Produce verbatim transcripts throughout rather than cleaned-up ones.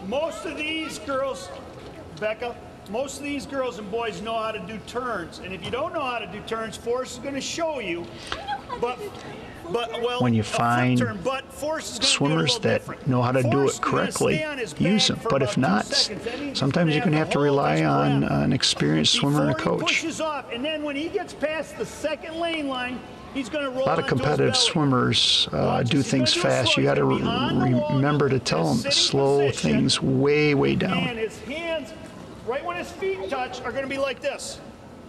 most of these girls, Becca, most of these girls and boys know how to do turns. And if you don't know how to do turns, Forrest is going to show you. But, but well, when you find turn, but swimmers that different. know how to Forrest do it correctly, use them. But if not, sometimes you're going to have to rely on an experienced swimmer and a coach. He pushes off, and then when he gets past the second lane line, he's going to roll. A lot of competitive swimmers uh, do things fast. You got to re remember to tell them to slow things way, way down. And his hands, right when his feet touch, are going to be like this.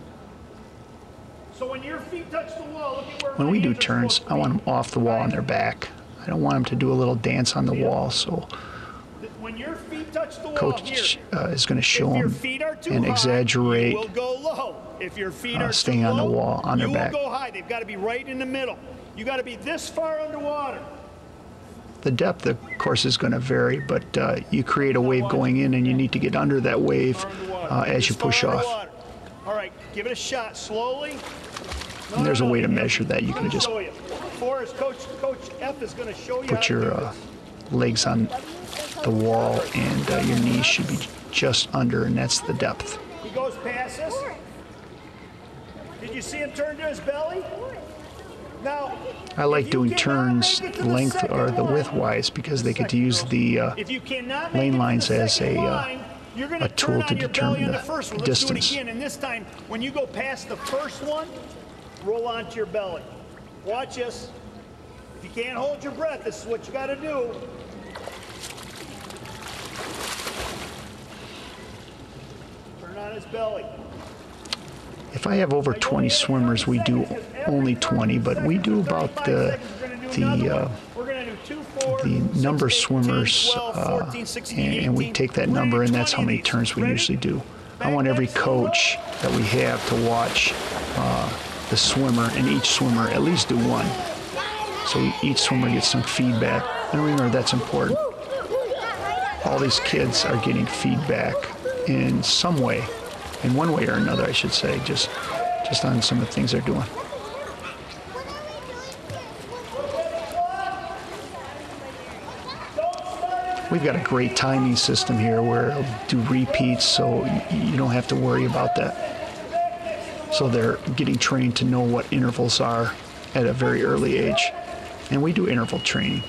So when your feet touch the wall, look at where when we do turns, I want them off the wall on their back. I don't want them to do a little dance on the wall. So when your feet touch the wall, coach uh, is going to show them and exaggerate If your feet uh, are staying on the wall on their back. You will go high. They've got to be right in the middle. You got to be this far underwater. The depth, of course, is going to vary, but uh, you create a wave going in, and you need to get under that wave uh, as you push off. All right, give it a shot slowly. And there's a way to measure that. You can just Forrest, Coach, Coach F is going to show you put your uh, legs on the wall, and uh, your knees should be just under, and that's the depth. He goes past us. Did you see him turn to his belly? Now, I like doing turns the length or the width-wise because they get to use the uh, lane lines as a, uh, a tool to determine the, the distance. And this time, when you go past the first one, roll onto your belly. Watch this. If you can't hold your breath, this is what you got to do. Turn on his belly. If I have over twenty swimmers, we do only twenty, but we do about the the uh, the number of swimmers, uh, and, and we take that number, and that's how many turns we usually do. I want every coach that we have to watch uh, the swimmer, and each swimmer at least do one, so each swimmer gets some feedback. And remember, that's important. All these kids are getting feedback in some way. In one way or another, I should say, just just on some of the things they're doing. We've got a great timing system here where it'll do repeats, so you don't have to worry about that. So they're getting trained to know what intervals are at a very early age. And we do interval training.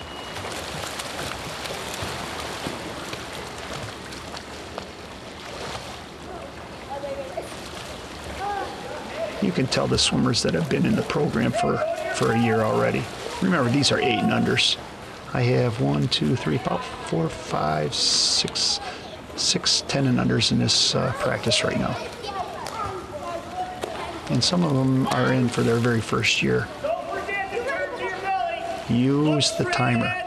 You can tell the swimmers that have been in the program for, for a year already. Remember, these are eight and unders. I have one, two, three, four, five, six, six, ten and unders in this uh, practice right now. And some of them are in for their very first year. Use the timer.